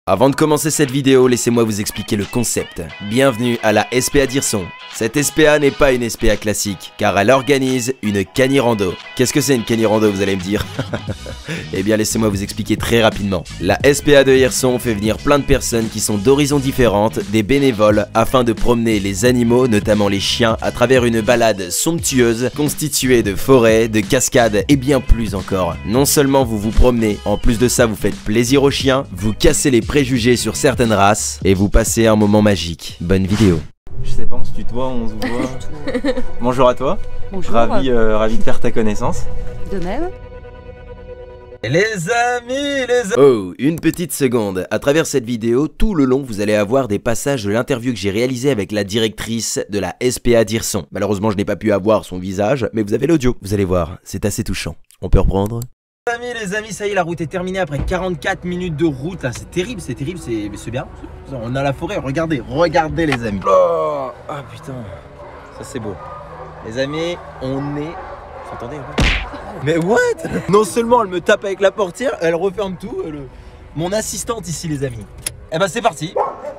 Avant de commencer cette vidéo, laissez-moi vous expliquer le concept. Bienvenue à la SPA d'Hirson. Cette SPA n'est pas une SPA classique, car elle organise une cani-rando. Qu'est-ce que c'est une cani-rando, vous allez me dire? Eh bien laissez-moi vous expliquer très rapidement. La SPA de Hirson fait venir plein de personnes qui sont d'horizons différentes, des bénévoles, afin de promener les animaux, notamment les chiens, à travers une balade somptueuse, constituée de forêts, de cascades et bien plus encore. Non seulement vous vous promenez, en plus de ça vous faites plaisir aux chiens, vous cassez les préjugés sur certaines races, et vous passez un moment magique. Bonne vidéo. Je sais pas, on se tutoie, on se voit. Bonjour à toi. Bonjour. Ravi de faire ta connaissance. De même. Les amis, Oh, une petite seconde. À travers cette vidéo, tout le long, vous allez avoir des passages de l'interview que j'ai réalisée avec la directrice de la SPA d'Hirson. Malheureusement, je n'ai pas pu avoir son visage, mais vous avez l'audio. Vous allez voir, c'est assez touchant. On peut reprendre ? Les amis, ça y est, la route est terminée après 44 minutes de route. Là, c'est terrible, c'est bien. On a la forêt, regardez les amis. Oh, ah putain, ça c'est beau. Les amis, on est... Vous entendez? Mais what? Non seulement elle me tape avec la portière, elle referme tout. Mon assistante ici, les amis. Eh ben c'est parti.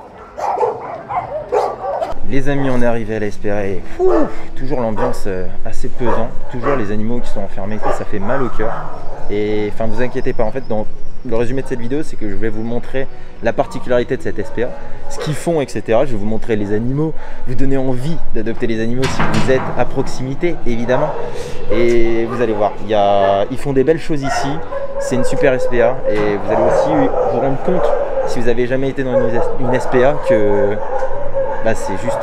Les amis, on est arrivé à la SPA et toujours l'ambiance assez pesante. Toujours les animaux qui sont enfermés, ça fait mal au cœur. Et enfin, vous inquiétez pas, en fait, dans le résumé de cette vidéo, c'est que je vais vous montrer la particularité de cette SPA, ce qu'ils font, etc. Je vais vous montrer les animaux, vous donner envie d'adopter les animaux si vous êtes à proximité, évidemment. Et vous allez voir, ils font des belles choses ici. C'est une super SPA et vous allez aussi vous rendre compte, si vous n'avez jamais été dans une SPA, que bah, c'est juste,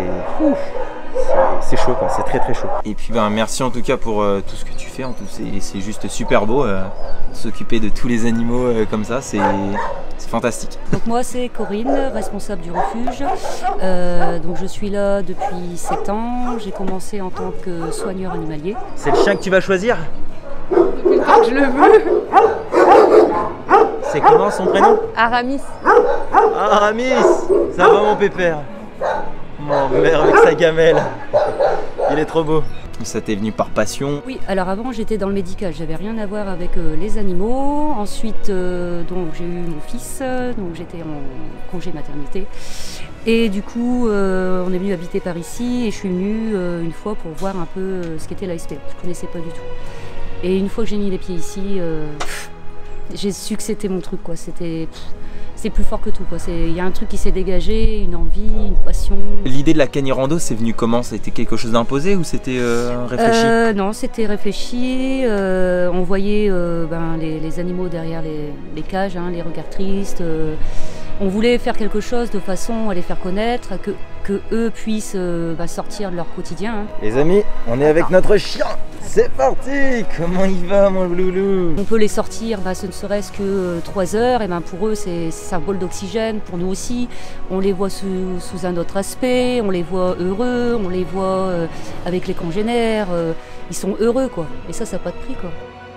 c'est chaud, quoi. C'est très chaud. Et puis ben, merci en tout cas pour tout ce que tu fais. C'est juste super beau. S'occuper de tous les animaux comme ça, c'est fantastique. Donc moi c'est Corinne, responsable du refuge. Donc je suis là depuis 7 ans. J'ai commencé en tant que soigneur animalier. C'est le chien que tu vas choisir? Depuis le temps que je le veux. C'est comment son prénom? Aramis. Aramis. Ça va mon pépère? Mon mère avec sa gamelle. Il est trop beau. Ça t'est venu par passion? Oui, alors avant j'étais dans le médical, j'avais rien à voir avec les animaux. Ensuite donc j'ai eu mon fils, donc j'étais en congé maternité. Et du coup on est venu habiter par ici et je suis venue une fois pour voir un peu ce qu'était la SPA. Je connaissais pas du tout. Et une fois que j'ai mis les pieds ici, j'ai su que c'était mon truc, quoi. C'est plus fort que tout, quoi. Il y a un truc qui s'est dégagé, une envie, une passion. L'idée de la cani-rando, c'est venu comment? C'était quelque chose d'imposé ou c'était réfléchi? Non, c'était réfléchi. On voyait les animaux derrière les cages, hein, les regards tristes. On voulait faire quelque chose de façon à les faire connaître, que eux puissent sortir de leur quotidien. Hein. Les amis, on est avec notre chien. C'est parti! Comment il va mon loulou? On peut les sortir, ce ne serait-ce que 3 heures, et pour eux c'est un bol d'oxygène, pour nous aussi. On les voit sous un autre aspect, on les voit heureux, on les voit avec les congénères, ils sont heureux, quoi. Et ça n'a pas de prix, quoi.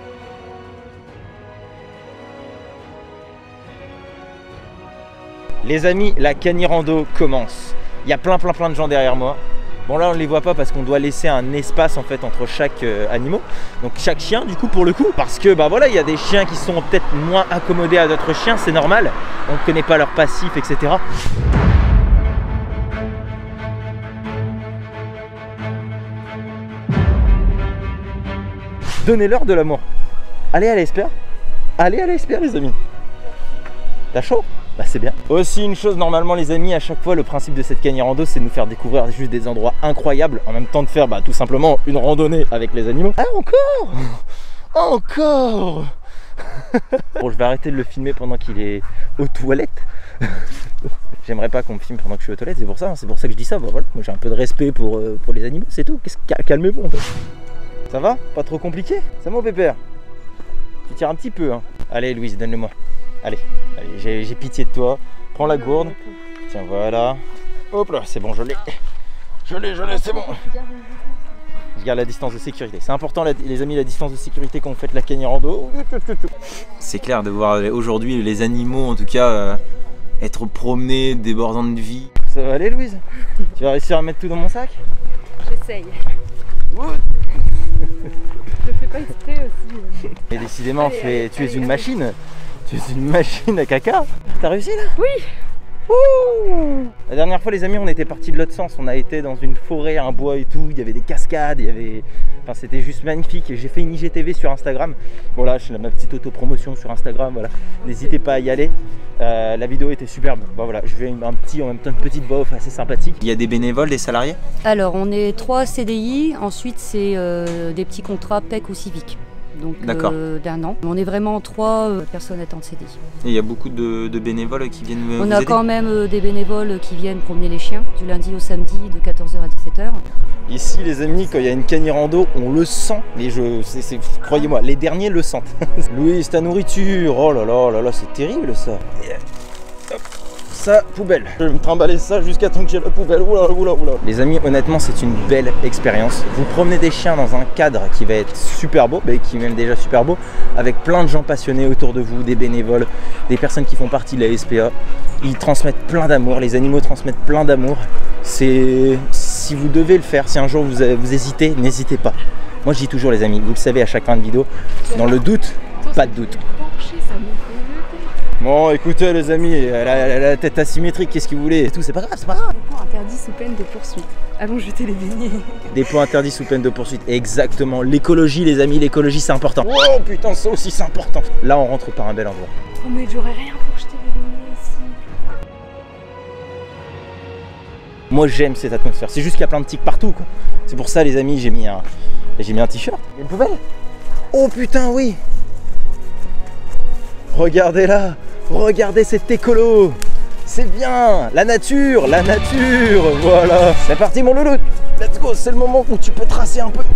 Les amis, la cani-rando commence. Il y a plein de gens derrière moi. Bon là on ne les voit pas parce qu'on doit laisser un espace en fait entre chaque animal. Donc chaque chien du coup pour le coup. Parce que bah voilà, il y a des chiens qui sont peut-être moins accommodés à d'autres chiens, c'est normal. On ne connaît pas leur passif, etc. Donnez-leur de l'amour. Allez à l'espère. Allez à l'espère les amis. T'as chaud? Bah c'est bien. Aussi une chose, normalement les amis, à chaque fois le principe de cette cani-rando c'est de nous faire découvrir juste des endroits incroyables en même temps de faire tout simplement une randonnée avec les animaux. Ah encore Bon, je vais arrêter de le filmer pendant qu'il est aux toilettes. J'aimerais pas qu'on me filme pendant que je suis aux toilettes, c'est pour ça que je dis ça. Bah, voilà. Moi j'ai un peu de respect pour les animaux, c'est tout. Calmez-vous en fait. Ça va? Pas trop compliqué? C'est mon pépère. Tu tires un petit peu hein. Allez Louise, donne-le-moi. Allez, j'ai pitié de toi. Prends la gourde. Tiens, voilà. Hop là, c'est bon, je l'ai. Je l'ai, c'est bon. Je garde la distance de sécurité. C'est important, les amis, la distance de sécurité quand vous faites la cani-rando. C'est clair de voir aujourd'hui les animaux, en tout cas, être promenés, débordant de vie. Ça va aller, Louise? Tu vas réussir à mettre tout dans mon sac? J'essaye. Je fais pas exprès aussi. Et décidément, tu es une machine. Tu es une machine à caca. T'as réussi là? Oui. Ouh. La dernière fois les amis on était partis de l'autre sens, on a été dans une forêt, un bois et tout, il y avait des cascades, il y avait... Enfin c'était juste magnifique et j'ai fait une IGTV sur Instagram. Voilà, je fais ma petite autopromotion sur Instagram, voilà. N'hésitez pas à y aller. La vidéo était superbe. Bon, voilà, je fais en même temps une petite voix off assez sympathique. Il y a des bénévoles, des salariés? Alors, on est 3 CDI, ensuite c'est des petits contrats PEC ou civiques. Donc d'1 an. On est vraiment 3 personnes étant de CDI. Et il y a beaucoup de bénévoles qui viennent vous aider? On a quand même des bénévoles qui viennent promener les chiens du lundi au samedi de 14h à 17h. Ici les amis, quand il y a une canirando, on le sent. Mais croyez-moi, les derniers le sentent. Louise, ta nourriture, oh là là là là, c'est terrible ça. Hop. Ça, poubelle. Je vais me trimballer ça jusqu'à temps que j'ai la poubelle. Oula, oula, oula. Les amis, honnêtement, c'est une belle expérience. Vous promenez des chiens dans un cadre qui va être super beau, mais qui est même déjà super beau, avec plein de gens passionnés autour de vous, des bénévoles, des personnes qui font partie de la SPA. Ils transmettent plein d'amour, les animaux transmettent plein d'amour. Si vous devez le faire, si un jour vous hésitez, n'hésitez pas. Moi, je dis toujours, les amis, vous le savez à chaque fin de vidéo, dans le doute, pas de doute. Bon, écoutez les amis, elle a la tête asymétrique, qu'est-ce que vous voulez? Tout, c'est pas grave, c'est pas grave. Des points interdits sous peine de poursuite. Allons jeter les beignets. Des points interdits sous peine de poursuite, exactement. L'écologie, les amis, l'écologie c'est important. Oh putain, ça aussi c'est important. Là, on rentre par un bel endroit. Oh mais j'aurais rien pour jeter les beignets ici. Moi j'aime cette atmosphère, c'est juste qu'il y a plein de tics partout quoi. C'est pour ça les amis, j'ai mis un t-shirt. Il y a une poubelle. Oh putain oui. Regardez là. Regardez cet écolo. C'est bien. La nature, voilà. C'est parti mon loulou. Let's go, c'est le moment où tu peux tracer un peu.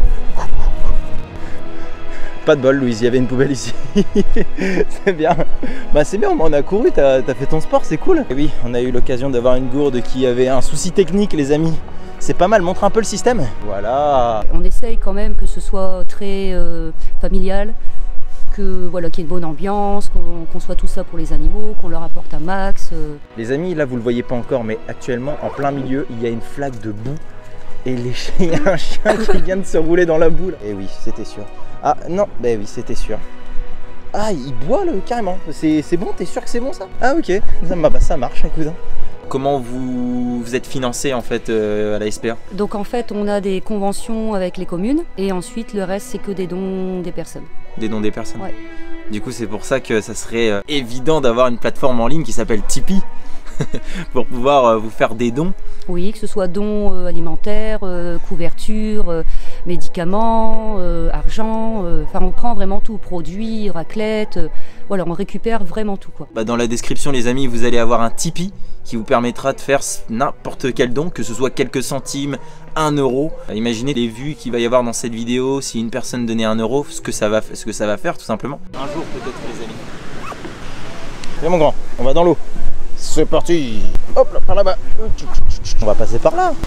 Pas de bol Louise, il y avait une poubelle ici. C'est bien. Bah c'est bien, on a couru, t'as fait ton sport, c'est cool. Et oui, on a eu l'occasion d'avoir une gourde qui avait un souci technique les amis. C'est pas mal, montre un peu le système. Voilà. On essaye quand même que ce soit très familial, voilà, qu'il y ait une bonne ambiance, qu'on soit tout ça pour les animaux, qu'on leur apporte un max. Les amis, là vous le voyez pas encore, mais actuellement en plein milieu, il y a une flaque de boue. Et il y a un chien qui vient de se rouler dans la boue. Et oui, c'était sûr. Ah non, bah oui, c'était sûr. Ah, il boit carrément. C'est bon, t'es sûr que c'est bon ça? Ah ok, ça marche, cousin. Comment vous êtes financé en fait à la SPA? Donc en fait, on a des conventions avec les communes et ensuite le reste c'est que des dons des personnes. Des dons des personnes? Ouais. Du coup, c'est pour ça que ça serait évident d'avoir une plateforme en ligne qui s'appelle Tipeee pour pouvoir vous faire des dons. Oui, que ce soit dons alimentaires, couverture, médicaments, argent, enfin on prend vraiment tout, produits, raclette, voilà, on récupère vraiment tout quoi. Bah dans la description les amis, vous allez avoir un Tipeee qui vous permettra de faire n'importe quel don, que ce soit quelques centimes, 1 euro. Imaginez les vues qu'il va y avoir dans cette vidéo si une personne donnait 1 euro, ce que ça va faire tout simplement. Un jour peut-être les amis. Viens mon grand, on va dans l'eau. C'est parti. Hop là, par là-bas. On va passer par là.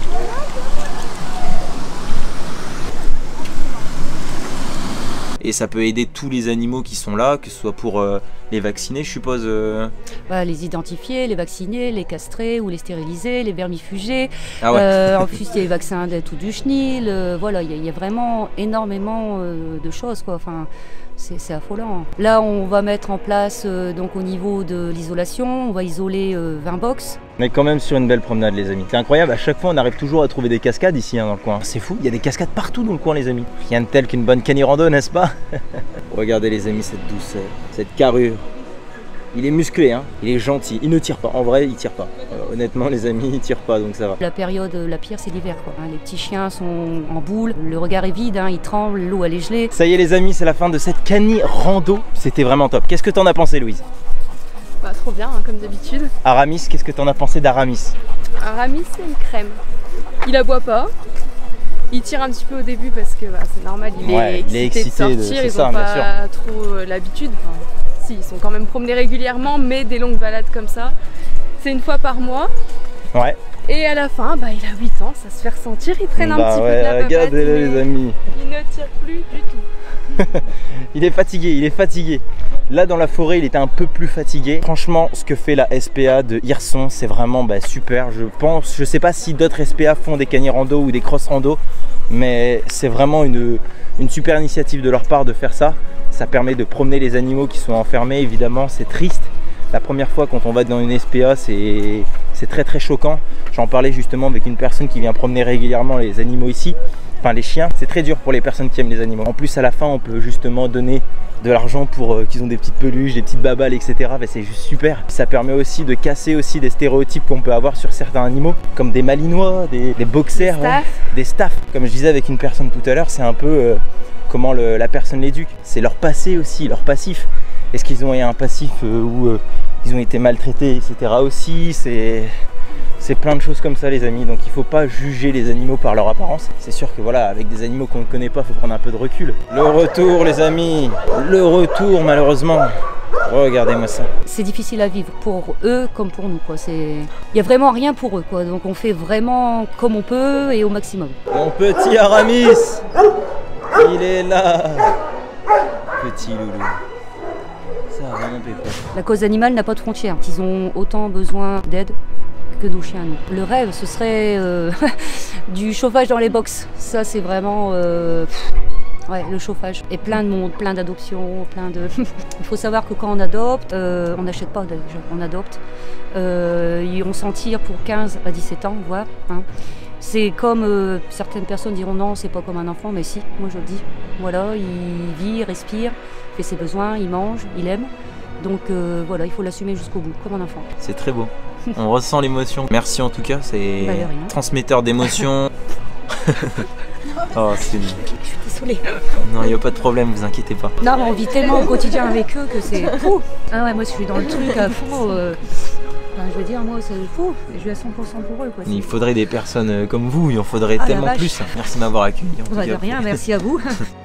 Et ça peut aider tous les animaux qui sont là, que ce soit pour les vacciner, je suppose. Bah, les identifier, les vacciner, les castrer ou les stériliser, les vermifuger. Ah ouais. En plus, il y a les vaccins d'être ou du chenil. Voilà, il y a vraiment énormément de choses, quoi. Enfin, c'est affolant. Là, on va mettre en place, donc au niveau de l'isolation, on va isoler 20 box. On est quand même sur une belle promenade les amis. C'est incroyable, à chaque fois on arrive toujours à trouver des cascades ici dans le coin. C'est fou, il y a des cascades partout dans le coin les amis. Rien de tel qu'une bonne canirando, n'est-ce pas? Regardez les amis cette douceur, cette carrure. Il est musclé, hein, il est gentil, il ne tire pas, en vrai il tire pas. Honnêtement les amis, il tire pas donc ça va. La période la pire c'est l'hiver quoi, hein. Les petits chiens sont en boule, le regard est vide, hein, ils tremblent, l'eau elle est gelée. Ça y est les amis, c'est la fin de cette canirando. C'était vraiment top. Qu'est-ce que t'en as pensé Louise? Bah trop bien, hein, comme d'habitude. Aramis, qu'est-ce que t'en as pensé d'Aramis? Aramis c'est une crème. Il aboie pas. Il tire un petit peu au début parce que bah, c'est normal, il est excité de sortir, ils n'ont pas trop l'habitude. Enfin, si, ils sont quand même promenés régulièrement, mais des longues balades comme ça, c'est une fois par mois. Ouais. Et à la fin, bah, il a 8 ans, ça se fait ressentir, il traîne un petit peu de la papate, regardez les amis. Il ne tire plus du tout. Il est fatigué, il est fatigué. Là dans la forêt il était un peu plus fatigué. Franchement ce que fait la SPA de Hirson c'est vraiment super. Je sais pas si d'autres SPA font des cani rando ou des cross rando, mais c'est vraiment une super initiative de leur part de faire ça. Ça permet de promener les animaux qui sont enfermés. Évidemment c'est triste. La première fois quand on va dans une SPA c'est très choquant. J'en parlais justement avec une personne qui vient promener régulièrement les animaux ici. Enfin les chiens, c'est très dur pour les personnes qui aiment les animaux. En plus à la fin on peut justement donner de l'argent pour qu'ils ont des petites peluches, des petites babales, etc. C'est juste super. Ça permet aussi de casser aussi des stéréotypes qu'on peut avoir sur certains animaux, comme des malinois, des boxers, des staffs. Comme je disais avec une personne tout à l'heure, c'est un peu comment la personne l'éduque. C'est leur passé aussi, leur passif. Est-ce qu'ils ont eu un passif où ils ont été maltraités, etc. aussi. C'est plein de choses comme ça les amis, donc il faut pas juger les animaux par leur apparence. C'est sûr que voilà, avec des animaux qu'on ne connaît pas, il faut prendre un peu de recul. Le retour les amis, le retour malheureusement. Regardez-moi ça. C'est difficile à vivre pour eux comme pour nous quoi. Il n'y a vraiment rien pour eux quoi, donc on fait vraiment comme on peut et au maximum. Mon petit Aramis, il est là. Petit loulou. Ça va vraiment pépère. La cause animale n'a pas de frontières. Ils ont autant besoin d'aide que nos chiens nous. Le rêve ce serait du chauffage dans les box. Ça c'est vraiment ouais, le chauffage. Et plein de monde, plein d'adoptions, plein de... Il faut savoir que quand on adopte, on n'achète pas déjà, on adopte. On s'en tire pour 15 à 17 ans, voire. Hein. C'est comme certaines personnes diront non, c'est pas comme un enfant, mais si, moi je le dis. Voilà, il vit, il respire, il fait ses besoins, il mange, il aime. Donc voilà, il faut l'assumer jusqu'au bout, comme un enfant. C'est très beau. On ressent l'émotion. Merci en tout cas, c'est transmetteur d'émotions. Oh, c'est... Je suis désolée. Non, il n'y a pas de problème, vous inquiétez pas. Non, mais on vit tellement au quotidien avec eux que c'est fou. Ah ouais, moi je suis dans le truc à fond. Enfin, je veux dire, moi c'est fou. Je suis à 100% pour eux. Quoi. Il faudrait des personnes comme vous, il en faudrait tellement plus. Merci de m'avoir accueilli. De rien, merci à vous.